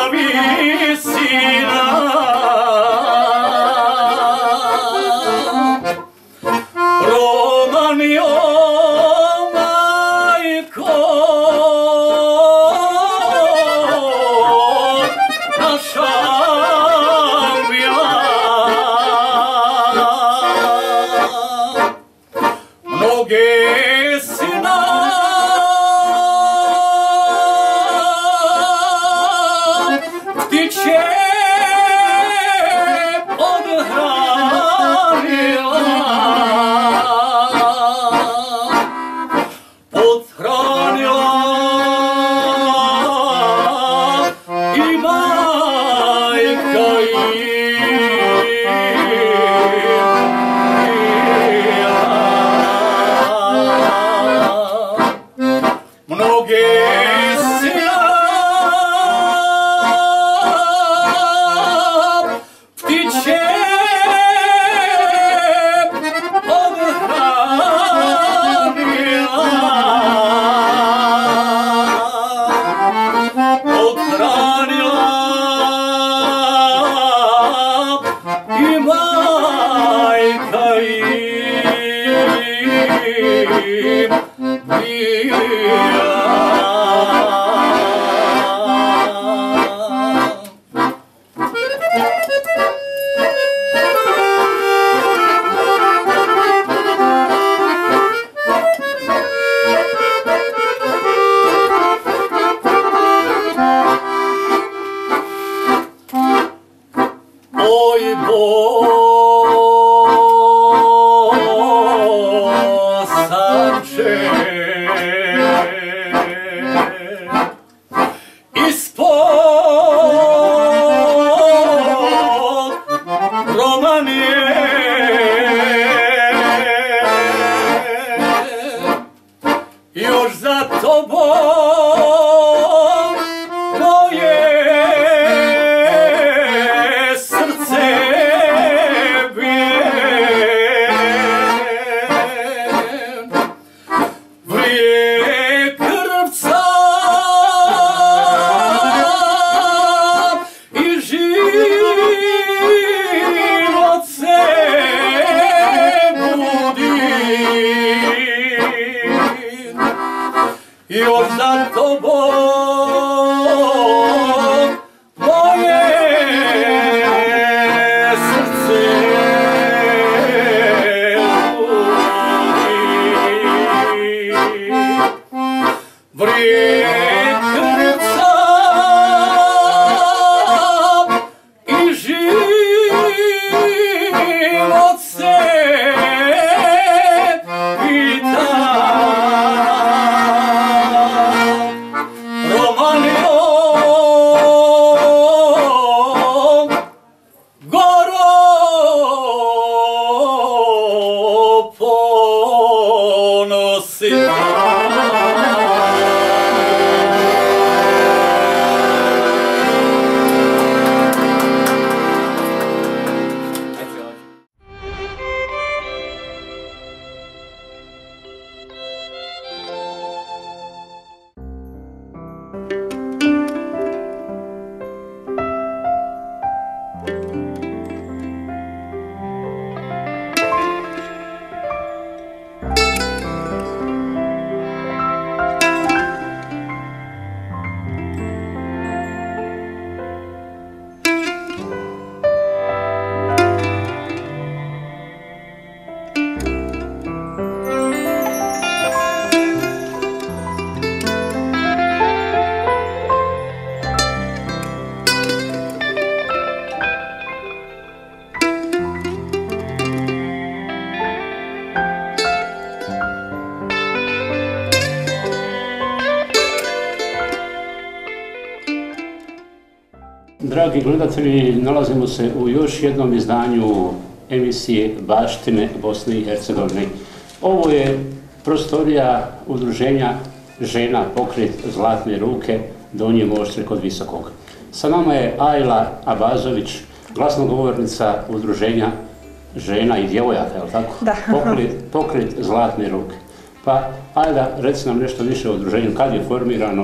visina. Romanio, majko, naša bila. Mnoge si nam ptiće odhranila, odhranila i majka mnoge si nam ptiće odhranila i majka im bila. Oj Bosanče, ispod Romanije još za tobom moje srce bije, vrije krvca i život se budi. Još za tobom moje srce budi. Vrije krvca i život se pita. Romanio, goro ponosita. Dragi gledatelji, nalazimo se u još jednom izdanju emisije Baštine Bosne i Hercegovine. Ovo je prostorija udruženja žena Pokret Zlatne ruke Donje Moštre kod Visokog. Sa nama je Ajla Abazović, glasnogovornica udruženja žena i djevojaka, je li tako? Da. Pokret Zlatne ruke. Pa, Ajla, reci nam nešto više o udruženju, kad je formirano,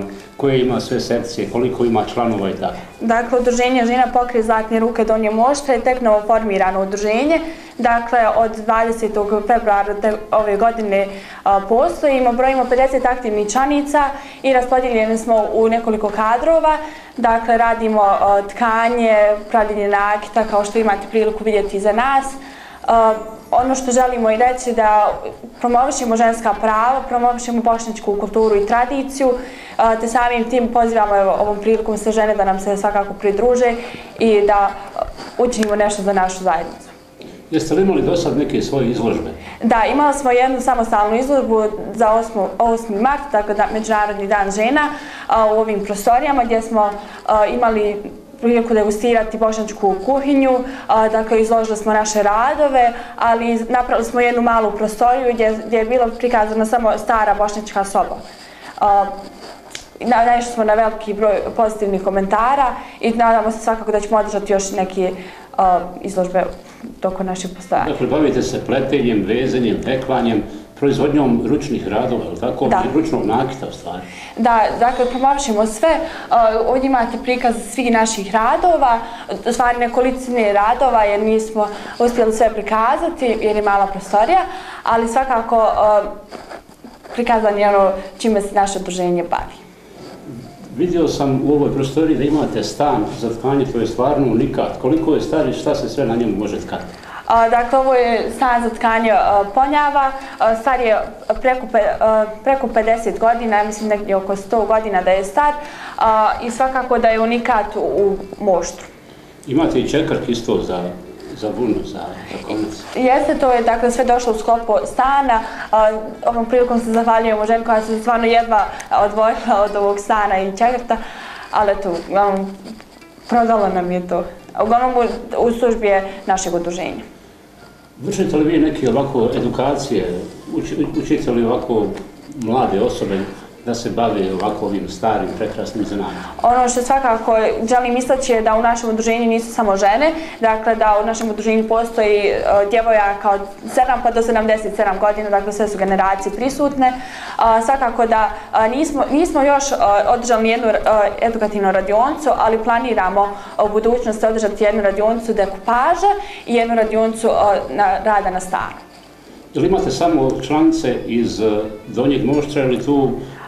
koje ima sve sekcije, koliko ima članova i tako? Dakle, udruženje Žena pokret Zlatne ruke Donje Moštre je tek novo formirano udruženje. Dakle, od 20. februara ove godine postojimo, brojimo 50 aktivnih članica i raspodijeljeni smo u nekoliko kadrova. Dakle, radimo tkanje, pravljenje nakita, kao što imate priliku vidjeti za nas. Ono što želimo i reći da promovišemo ženska prava, promovišemo bošnjačku kulturu i tradiciju, te samim tim pozivamo ovom prilikom sve žene da nam se svakako pridruže i da učinimo nešto za našu zajednicu. Jeste li imali do sad neke svoje izložbe? Da, imali smo jednu samostalnu izložbu za 8. mart, tako da Međunarodni dan žena u ovim prostorijama gdje smo imali priliku degustirati bošnjačku kuhinju, dakle izložili smo naše radove, ali napravili smo jednu malu prostoriju gdje je bilo prikazana samo stara bošnjačka soba. Naišli smo na veliki broj pozitivnih komentara i nadamo se svakako da ćemo održati još neke izložbe tokom naših postojanja. Dakle, bavite se pletenjem, vezanjem, peklanjem, proizvodnjom ručnih radova, ili tako? Da. Ručnog nakita, u stvari. Da, dakle, promovišemo sve. Ovdje imate prikaz svih naših radova, u stvari nekolicine radova, jer nismo uspjeli sve prikazati, jer je mala prostorija, ali svakako prikazan je ono čime se naše udruženje bavi. Vidio sam u ovoj prostoriji da imate stan za tkanje, to je stvarno unikat. Koliko je star i šta se sve na njemu može tkati? Dakle, ovo je stan za tkanje ponjava, star je preko 50 godina, ja mislim negdje oko 100 godina da je star i svakako da je unikat u Moštru. Imate i čekrk isto za vunu, za konec. Jeste, to je dakle sve došlo u sklopu stana. Ovom prilikom se zahvaljujemo ženi koja se stvarno jedva odvojila od ovog stana i čekrta, ali eto, prodalo nam je to. Uglavnom u službi je našeg udruženja. Vršite li vi neke ovako edukacije, učite li ovako mlade osobe da se bave ovako ovim starim, prekrasnim zanimima? Ono što svakako želim istaći je da u našem udruženju nisu samo žene, dakle da u našem udruženju postoji djevojaka od 7 pa do 77 godina, dakle sve su generacije prisutne. Svakako da nismo još održali jednu edukativnu radionicu, ali planiramo u budućnosti održati jednu radionicu dekupaža i jednu radionicu rada na stanu. Ili imate samo članice iz Donjeg Moštra ili tu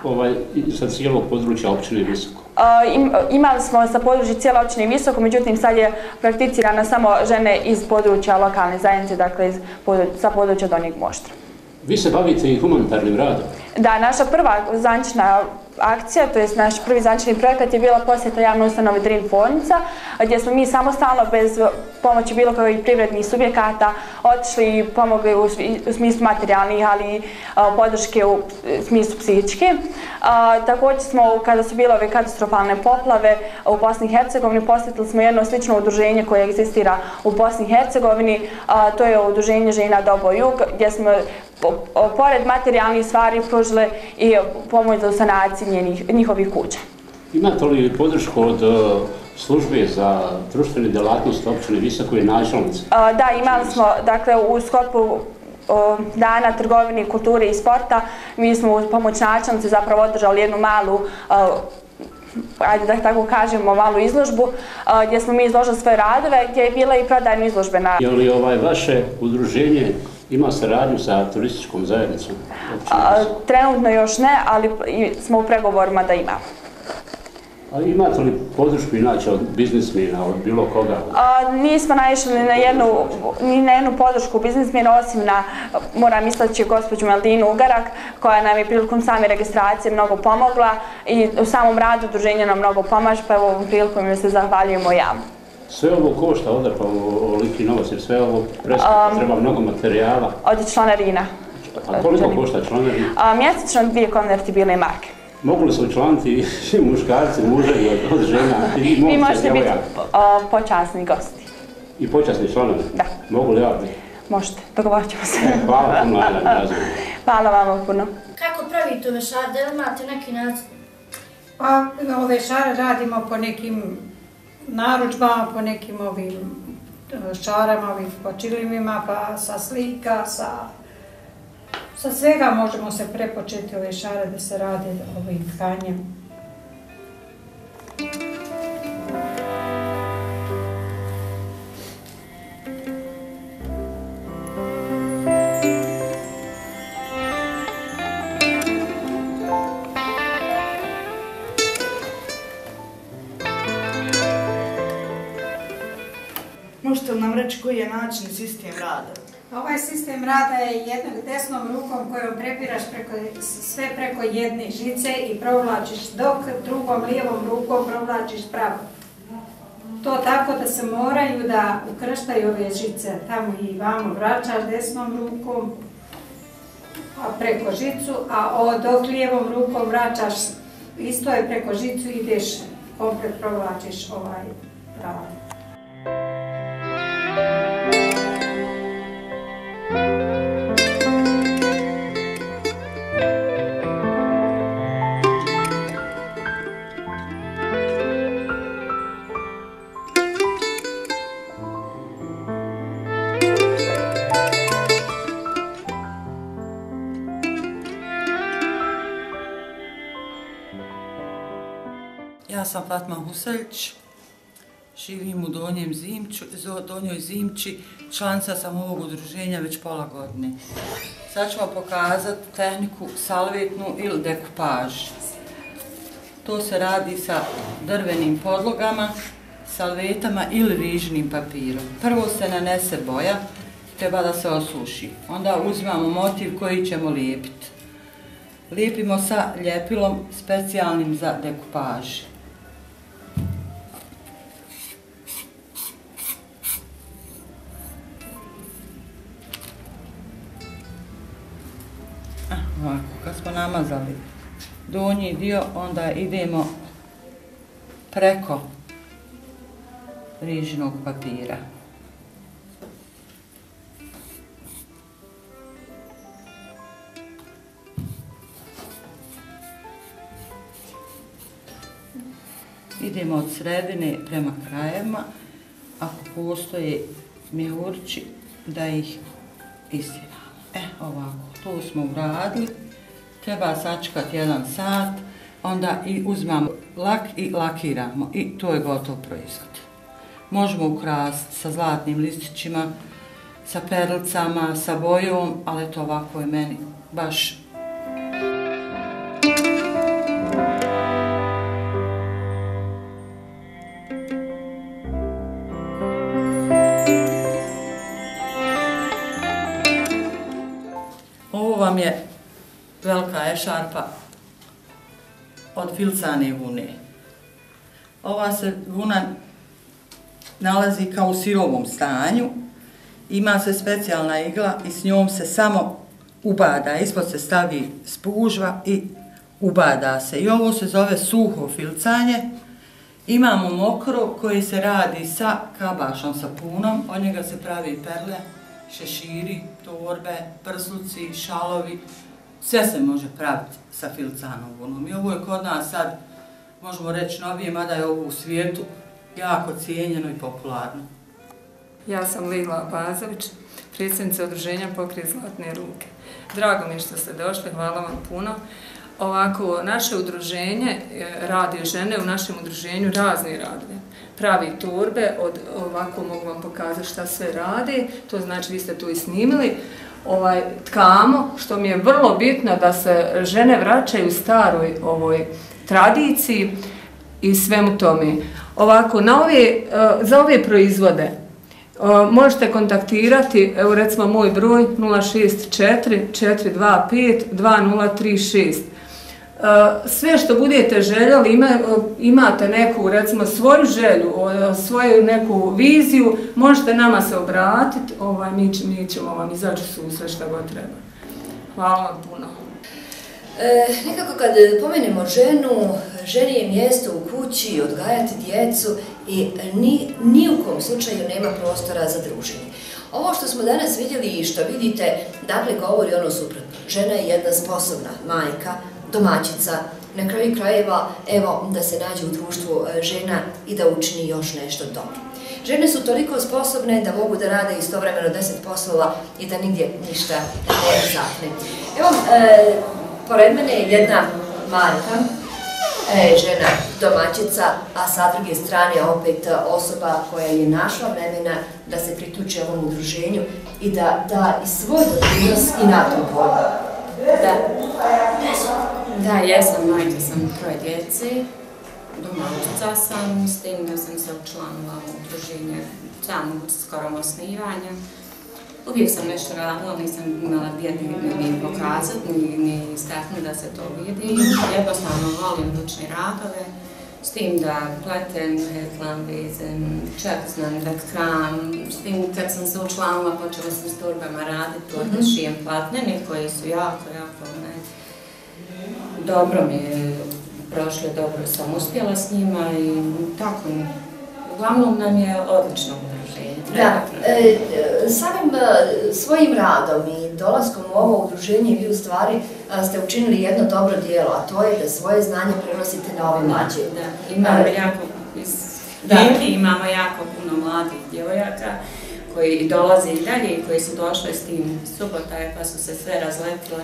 sa cijelog područja općine Visoko? Imali smo sa područja cijele općine Visoko, međutim sad je prakticirana samo žene iz područja lokalne zajednice, dakle sa područja Donjeg Moštra. Vi se bavite i humanitarnim radom? Da, naša prva zvanična akcija, to je naš prvi zvanični projekat je bila posjeta javne ustanove Drin tvornica, gdje smo mi samostalno, bez pomoći bilo kakvih privrednih subjekata, otišli i pomogli u smislu materijalnih, ali i podrške u smislu psihičke. Također smo, kada su bile ove katastrofalne poplave u Bosni i Hercegovini, posjetili smo jedno slično udruženje koje egzistira u Bosni i Hercegovini, to je udruženje Žena Dobo Jug, gdje smo pored materijalnih stvari pružile i pomoć za sanaciju njihovih kuća. Imate li podršku od službe za društvene djelatnosti općine Visoko i načelnice? Da, imali smo, dakle, u sklopu Dana trgovine, kulture i sporta, mi smo uz pomoć načelnice zapravo održali jednu malu, ajde da tako kažemo, malu izložbu, gdje smo mi izložili svoje radove, gdje je bila i prodajna izložbena. Je li vaše udruženje ima saradnju sa turističkom zajednicom? Trenutno još ne, ali smo u pregovorima da imamo. A imate li podršku inače od biznismena, od bilo koga? Nismo naišli ni na jednu podršku biznismena, osim na, moram istaći, gospođu Meldinu Ugarak, koja nam je prilikom same registracije mnogo pomogla i u samom radu udruženja nam mnogo pomaže, pa evo ovom prilikom joj se zahvaljujemo javno. Sve ovo košta odrpa ovoliki novac, jer sve ovo preskupo, treba mnogo materijala. Od članarina. A koliko košta članarina? Mjesečno 2 konvertibilne marke. Mogu li se učlaniti i muškarci, muževi od žena i vi možete biti počasni gosti. I počasni članovi? Da. Mogu li ja biti? Možete, dogovorit ćemo se. Hvala puno, Ana, razumno. Hvala vama puno. Kako pravite ove šare? Da li imate neki nacrt? Pa ove šare radimo po nekim narudžbama, po nekim ovim šarama, ovim počilimima, pa sa slika, sa svega možemo se prepočeti ove šare da se rade ovim tkanjem. Možete li nam reći koji je način i sistem rada? Ovaj sistem rada je jednom desnom rukom kojom prepiraš sve preko jedne žice i provlačiš, dok drugom lijevom rukom provlačiš pravo. To tako da se moraju da ukrštaju ove žice, tamo i vamo vraćaš desnom rukom preko žicu, a dok lijevom rukom vraćaš, isto je preko žicu, ideš, komplet provlačiš ovaj pravo. Ja sam Fatma Huseljić, živim u Donjoj Zimči, članica sam ovog udruženja već pola godine. Sad ću vam pokazati tehniku salvetnu ili dekupaž. To se radi sa drvenim podlogama, salvetama ili rižinim papirom. Prvo se nanese boja, treba da se osuši. Onda uzimamo motiv koji ćemo lijepiti. Lijepimo sa ljepilom specijalnim za dekupaž. Ovako, kad smo namazali donji dio, onda idemo preko rižinog papira. Idemo od sredine prema krajevima, ako postoje mjehurči, da ih istinamo. Ovako, to smo uradili, treba sačekati 1 sat, onda i uzmemo lak i lakiramo i to je gotov proizvod. Možemo ukrasiti sa zlatnim listićima, sa perlicama, sa bojom, ali to ovako je meni baš. Ovo vam je velika ešarpa od filcane vune. Ova se vuna nalazi kao u sirovom stanju, ima se specijalna igla i s njom se samo ubada, ispod se stavi spužva i ubada se. I ovo se zove suho filcanje. Imamo mokro koji se radi sa kabašom sapunom, od njega se pravi perle, šeširi, torbe, prsluci, šalovi, sve se može praviti sa filcanom vunom. I ovo je kod nas sad, možemo reći novije, mada je ovo u svijetu jako cijenjeno i popularno. Ja sam Lila Bazović, predsjednica udruženja Pokret Zlatne ruke. Drago mi je što ste došli, hvala vam puno. Ovako, naše udruženje radi žene u našem udruženju razni radove. Pravi torbe, ovako mogu vam pokazati šta sve radi, to znači vi ste tu i snimili. Tkamo, što mi je vrlo bitno da se žene vraćaju staroj ovoj tradiciji i svemu tome. Ovako, za ove proizvode možete kontaktirati, evo recimo moj broj 064 425 2036. Sve što budete željeli, imate neku, recimo, svoju želju, svoju neku viziju, možete nama se obratiti, mi ćemo vam izaći u susret šta god treba. Hvala vam puno. Nekako kad pomenemo ženu, ženi je mjesto u kući, odgajati djecu i ni u kom slučaju nema prostora za druženje. Ovo što smo danas vidjeli i što vidite, dakle, govori ono suprotno. Žena je jedna sposobna majka, domaćica, na kraju krajeva, evo, da se nađe u društvu žena i da učini još nešto dobro. Žene su toliko sposobne da mogu da rade istovremeno 10 poslova i da nigdje ništa ne zakne. Evo, pored mene je jedna Marka, žena domaćica, a sa druge strane opet osoba koja je našla vremena da se priključi ovom udruženju i da da i svoj doprinos i na tom polju. Da, jesam, majka sam 3 djece, domaćica sam, s tim da sam se učlanila u udruženje samog skorom osnivanja. Uvijek sam nešto radila, nisam imala gdje ni pokazati, ni istaknuti da se to vidi. Jednostavno volim ručne radove, s tim da pletem, hetlam, vezem, čak znam da kram, s tim kad sam se učlanila počela sam s torbama raditi, torbe šijem platnene koje su jako dobro mi je prošle, dobro sam uspjela s njima i tako, uglavnom nam je odlično udruženje. Da, samim svojim radom i dolaskom u ovo udruženje vi u stvari ste učinili jedno dobro djelo, a to je da svoje znanje prenosite na ove mlađe. Da, imamo jako puno mladih djevojaka koji dolaze i dalje i koji su došle s tim Subotaje pa su se sve razletile.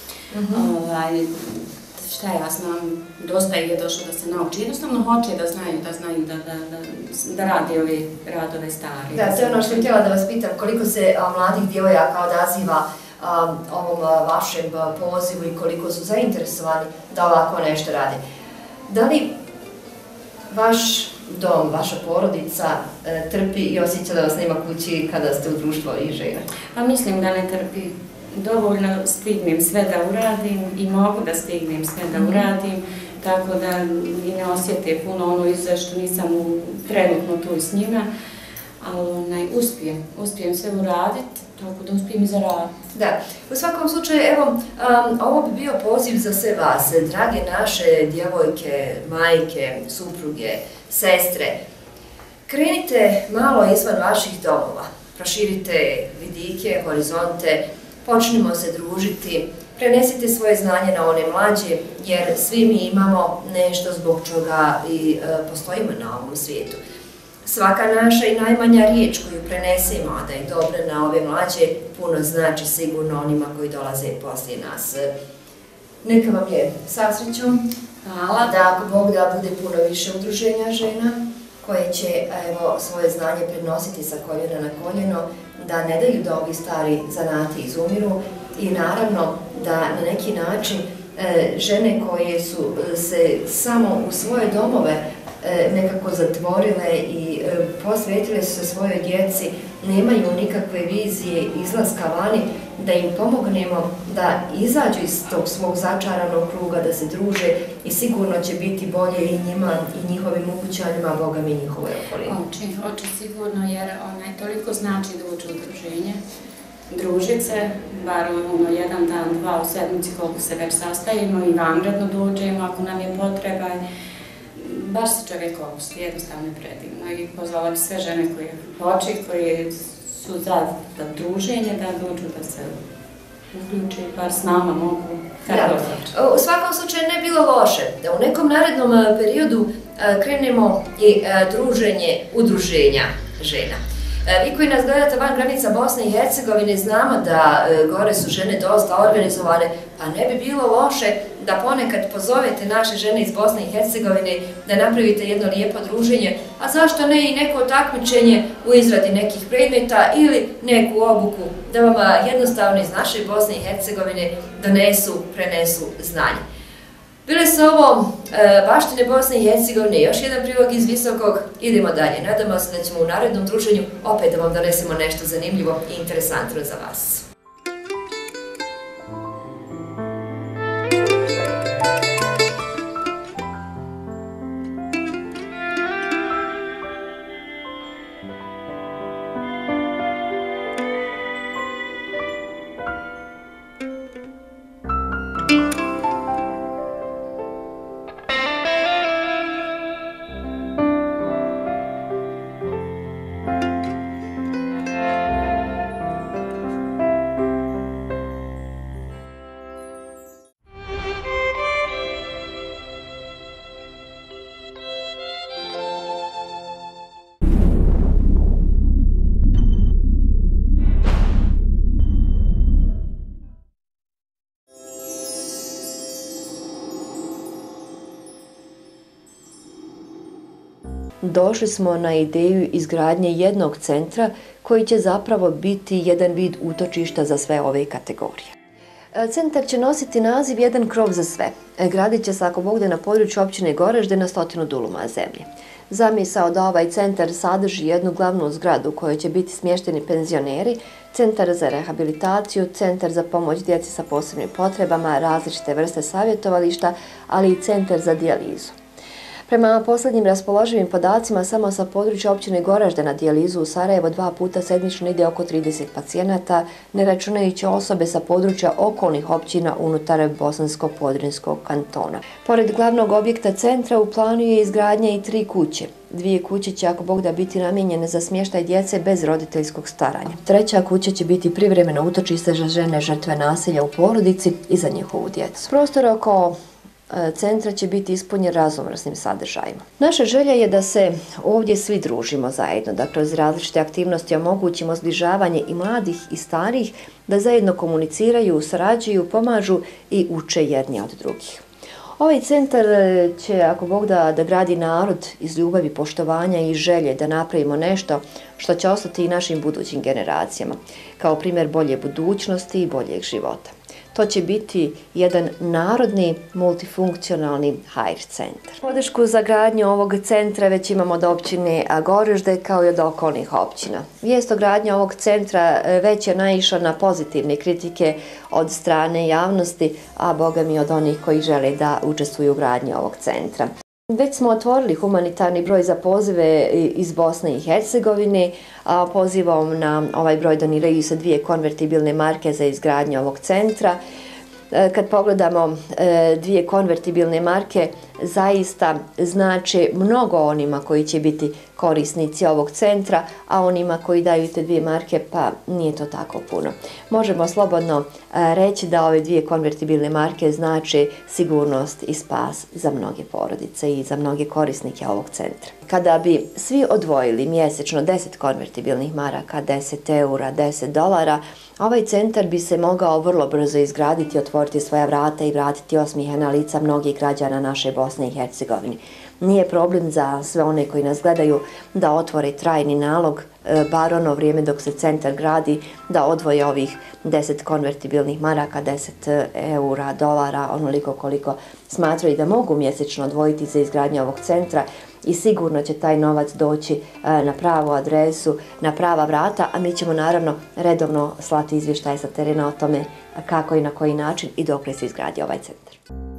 Šta ja znam, dosta je došlo da se nauči. Jednostavno hoće da znaju da radi ove radove stari. Da, to je ono što bih htjela da vas pitam, koliko se mladih djevojaka odaziva ovom vašem pozivu i koliko su zainteresovani da ovako nešto rade. Da li vaš dom, vaša porodica trpi i osjeća da vas nema kući kada ste u društvu i žena? Pa mislim da ne trpi. Dovoljno stignem sve da uradim i mogu da stignem sve da uradim, tako da i ne osjete puno ono izve što nisam trenutno tu s njima, ali uspijem sve uraditi, tako da uspijem i zaraditi. Da, u svakom slučaju, evo, ovo bi bio poziv za sve vas, drage naše djevojke, majke, supruge, sestre. Krenite malo izvan vaših domova, proširite vidike, horizonte, počnimo se družiti, prenesite svoje znanje na one mlađe, jer svi mi imamo nešto zbog čega i postojimo na ovom svijetu. Svaka naša i najmanja riječ koju prenesemo, a da je dobra na ove mlađe, puno znači sigurno onima koji dolaze poslije nas. Neka vam je sa srećom. Hvala. Da ako Bog da bude puno više udruženja žena koje će svoje znanje prenositi sa koljena na koljeno, da ne daju da ovi stari zanati izumiru i naravno da na neki način žene koje su se samo u svoje domove nekako zatvorile i posvetile su se svojoj djeci, nemaju nikakve vizije izlaska vani, da im pomognemo da izađu iz tog svog začaranog kruga, da se druže i sigurno će biti bolje i njima i njihovim ukućanima, Boga mi i njihovoj okolini. Oči sigurno, jer toliko znači da uđu u druženje, družit se, bar jedan dan, dva u sedmici koliko se već sastajemo i vanredno dođemo ako nam je potreba. Baš se čovjek opusti, jednostavno je predivno i pozvala bi sve žene koje hoće, koje su za druženje, da dođu da se uključe, bar s nama mogu. U svakom slučaju ne bilo loše da u nekom narednom periodu krenemo i druženje udruženja žena. Vi koji nas gledate van granica Bosne i Hercegovine znamo da gore su žene dosta organizovane, pa ne bi bilo loše da ponekad pozovete naše žene iz Bosne i Hercegovine da napravite jedno lijepo druženje, a zašto ne i neko takmičenje u izradi nekih predmeta ili neku obuku, da vam jednostavno iz naše Bosne i Hercegovine prenesu znanje. Bile su ovo baštine Bosne i Hercegovine, još jedan prilog iz Visokog, idemo dalje. Nadamo se da ćemo u narednom druženju opet da vam donesemo nešto zanimljivo i interesantno za vas. Došli smo na ideju izgradnje jednog centra koji će zapravo biti jedan vid utočišta za sve ove kategorije. Centar će nositi naziv Jedan krov za sve. Gradit će se ako Bog da na području općine Goražde na 100 duluma zemlje. Zamisao da ovaj centar sadrži jednu glavnu zgradu u kojoj će biti smješteni penzioneri, centar za rehabilitaciju, centar za pomoć djeci sa posebnim potrebama, različite vrste savjetovališta, ali i centar za dijalizu. Prema posljednjim raspoloživim podacima, samo sa područja općine Goražde na dijalizu u Sarajevo 2 puta sedmično ide oko 30 pacijenata, ne računajući osobe sa područja okolnih općina unutar Bosansko-Podrinskog kantona. Pored glavnog objekta centra u planu je izgradnja i 3 kuće. 2 kuće će, ako Bog da, biti namijenjene za smještaj djece bez roditeljskog staranja. 3. kuća će biti privremeno utočište za žene žrtve nasilja u porodici i za njihovu djecu. Prostor oko centra će biti ispunjen raznovrsnim sadržajima. Naša želja je da se ovdje svi družimo zajedno, da kroz različite aktivnosti omogućimo zbližavanje i mladih i starih, da zajedno komuniciraju, sarađuju, pomažu i uče jedni od drugih. Ovaj centar će, ako Bog da gradi narod iz ljubavi, poštovanja i želje da napravimo nešto što će ostati i našim budućim generacijama, kao primjer bolje budućnosti i boljeg života. To će biti jedan narodni multifunkcionalni HR centar. Podršku za gradnju ovog centra već imamo od općine Goražde kao i od okolnih općina. Vijest o gradnji ovog centra već je naišla na pozitivne kritike od strane javnosti, a boga mi od onih koji žele da učestvuju u gradnji ovog centra. Već smo otvorili humanitarni broj za pozive iz Bosne i Hercegovine, a pozivom na ovaj broj doniraju se 2 konvertibilne marke za izgradnju ovog centra. Kad pogledamo 2 konvertibilne marke, zaista znači mnogo onima koji će biti korisnici ovog centra, a onima koji daju te 2 marke pa nije to tako puno. Možemo slobodno reći da ove 2 konvertibilne marke znači sigurnost i spas za mnoge porodice i za mnoge korisnike ovog centra. Kada bi svi odvojili mjesečno 10 konvertibilnih maraka, 10 eura, 10 dolara, ovaj centar bi se mogao vrlo brzo izgraditi, otvoriti svoja vrata i vratiti osmijehana lica mnogih građana naše Bosne i Hercegovine. Nije problem za sve one koji nas gledaju da otvore trajni nalog, bar ono vrijeme dok se centar gradi, da odvoje ovih 10 konvertibilnih maraka, 10 eura, dolara, onoliko koliko smatraju da mogu mjesečno odvojiti za izgradnju ovog centra i sigurno će taj novac doći na pravu adresu, na prava vrata, a mi ćemo naravno redovno slati izvještaje sa terena o tome kako i na koji način i dokle se izgradi ovaj centar.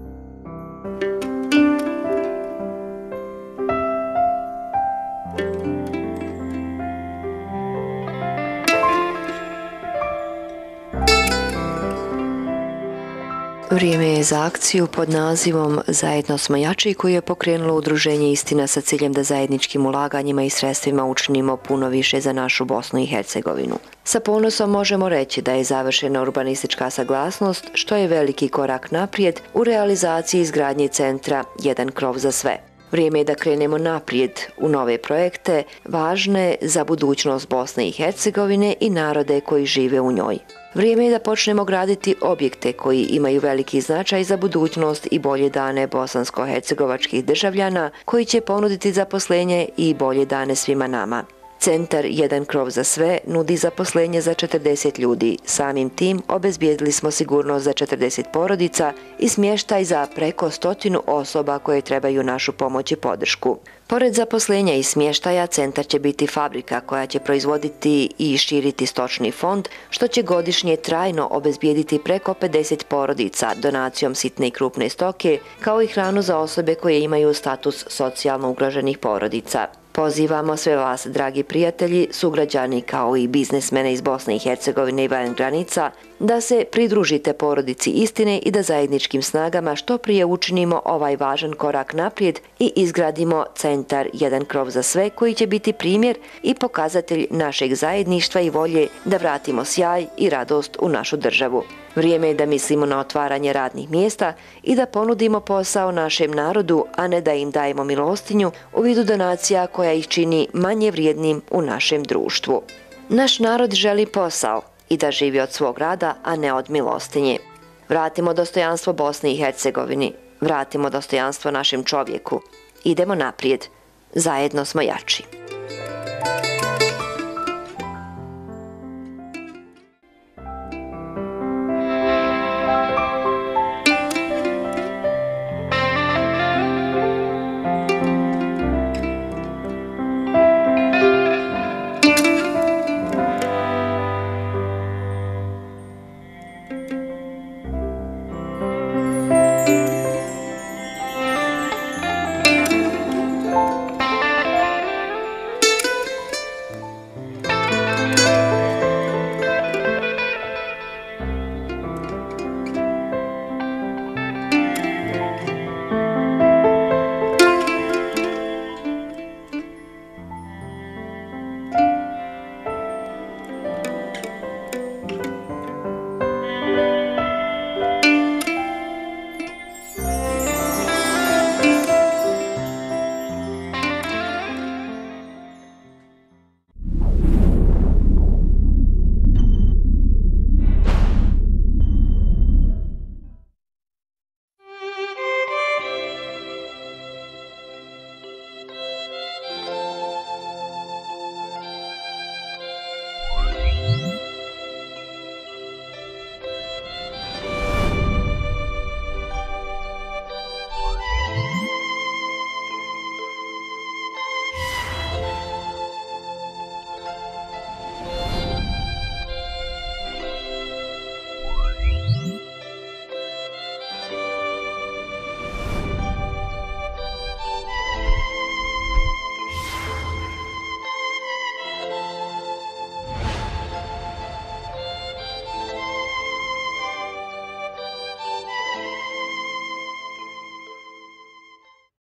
Vrijeme je za akciju pod nazivom Zajedno smo jači, koju je pokrenulo udruženje Istina sa ciljem da zajedničkim ulaganjima i sredstvima učinimo puno više za našu Bosnu i Hercegovinu. Sa ponosom možemo reći da je završena urbanistička saglasnost, što je veliki korak naprijed u realizaciji izgradnje centra Jedan krov za sve. Vrijeme je da krenemo naprijed u nove projekte, važne za budućnost Bosne i Hercegovine i narode koji žive u njoj. Vrijeme je da počnemo graditi objekte koji imaju veliki značaj za budućnost i bolje dane bosansko-hercegovačkih državljana, koji će ponuditi zaposlenje i bolje dane svima nama. Centar Jedan krov za sve nudi zaposlenje za 40 ljudi. Samim tim obezbijedili smo sigurnost za 40 porodica i smještaj za preko 100 osoba koje trebaju našu pomoć i podršku. Pored zaposlenja i smještaja, centar će biti fabrika koja će proizvoditi i širiti stočni fond, što će godišnje trajno obezbijediti preko 50 porodica donacijom sitne i krupne stoke, kao i hranu za osobe koje imaju status socijalno ugroženih porodica. Pozivamo sve vas, dragi prijatelji, sugrađani kao i biznismene iz Bosne i Hercegovine i van granica, da se pridružite porodici Istine i da zajedničkim snagama što prije učinimo ovaj važan korak naprijed i izgradimo centar Jedan krov za sve, koji će biti primjer i pokazatelj našeg zajedništva i volje da vratimo sjaj i radost u našu državu. Vrijeme je da mislimo na otvaranje radnih mjesta i da ponudimo posao našem narodu, a ne da im dajemo milostinju u vidu donacija koja ih čini manje vrijednim u našem društvu. Naš narod želi posao i da živi od svog rada, a ne od milostinje. Vratimo dostojanstvo Bosni i Hercegovini, vratimo dostojanstvo našem čovjeku. Idemo naprijed, zajedno smo jači.